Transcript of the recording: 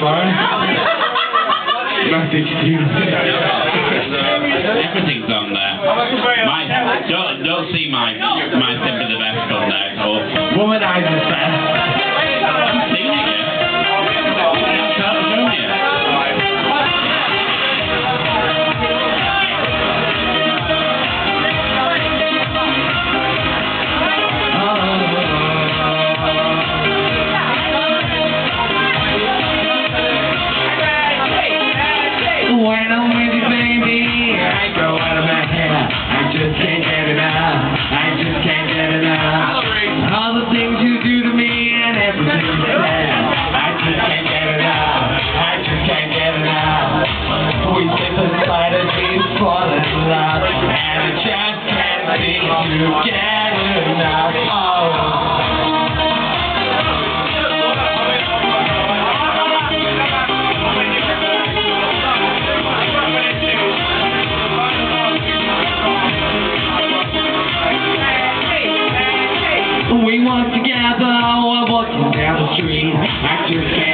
fine. Nothing to do. Everything's on there. Don't see my Simply the Best on there. Womanizer's best. I've seen it yet. When I'm with you, baby, I go out of my head. I just can't get it out. I just can't get it out. All the things you do to me and everything you say. I just can't get it out. I just can't get it out. We sit beside a dream falling in love, and I just can't seem to get enough. Oh. We walk together, we're walking down the street. I just can't